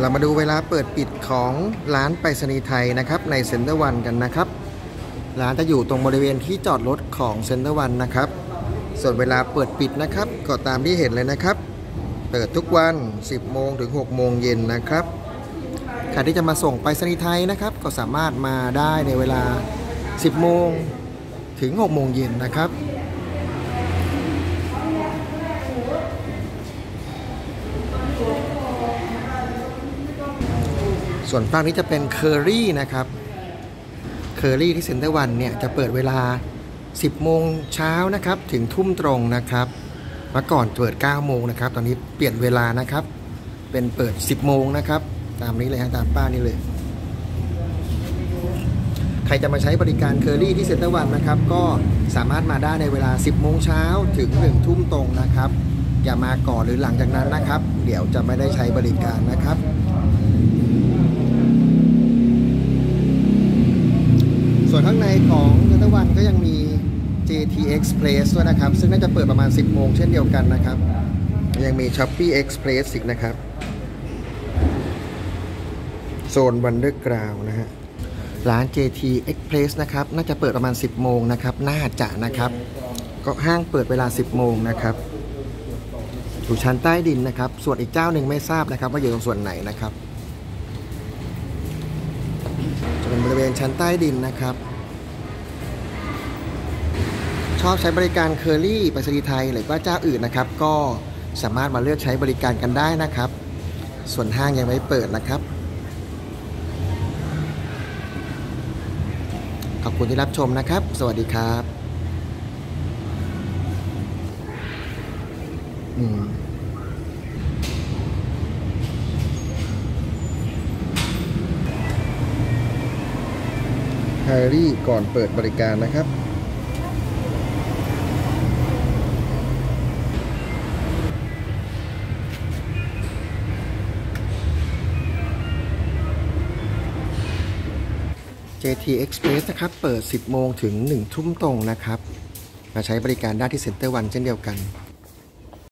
เรามาดูเวลาเปิดปิดของร้านไปรษณีย์ไทยนะครับในเซ็นเตอร์วันกันนะครับร้านจะอยู่ตรงบริเวณที่จอดรถของเซ็นเตอร์วันนะครับส่วนเวลาเปิดปิดนะครับก็ตามที่เห็นเลยนะครับเปิดทุกวัน 10 โมงถึง 6 โมงเย็นนะครับใครที่จะมาส่งไปรษณีย์ไทยนะครับก็สามารถมาได้ในเวลา 10 โมงถึง 6 โมงเย็นนะครับส่วนฝั่งนี้จะเป็นเคอรี่นะครับเคอรี่ที่เซ็นเตอร์วันเนี่ยจะเปิดเวลา 10 โมงเช้านะครับถึงทุ่มตรงนะครับเมื่อก่อนเปิด 9 โมงนะครับตอนนี้เปลี่ยนเวลานะครับเป็นเปิด 10 โมงนะครับตามนี้เลยตามป้านี่เลยใครจะมาใช้บริการเคอรี่ที่เซ็นเตอร์วันนะครับก็สามารถมาได้ในเวลา 10 โมงเช้าถึง 1 ทุ่มตรงนะครับอย่ามาก่อนหรือหลังจากนั้นนะครับเดี๋ยวจะไม่ได้ใช้บริการนะครับส่วนข้างในของเซ็นเตอร์วันก็ยังมี JT Express ด้วยนะครับซึ่งน่าจะเปิดประมาณ 10 โมงเช่นเดียวกันนะครับยังมี Shopee Express อีกนะครับโซน Wonderground นะฮะร้าน JT Express นะครับน่าจะเปิดประมาณ 10 โมงนะครับน่าจะนะครับก็ห้างเปิดเวลา 10 โมงนะครับอยู่ชั้นใต้ดินนะครับส่วนอีกเจ้าหนึ่งไม่ทราบนะครับว่าอยู่ตรงส่วนไหนนะครับจะเป็นบริเวณชั้นใต้ดินนะครับชอบใช้บริการเคอรี่ไปรษณีย์ไทยหรือว่าเจ้าอื่นนะครับก็สามารถมาเลือกใช้บริการกันได้นะครับส่วนห้างยังไม่เปิดนะครับขอบคุณที่รับชมนะครับสวัสดีครับเคอรี่ก่อนเปิดบริการนะครับJT Express นะครับเปิด 10 โมงถึง 1 ทุ่มตรงนะครับมาใช้บริการได้ที่เซ็นเตอร์วันเช่นเดียวกัน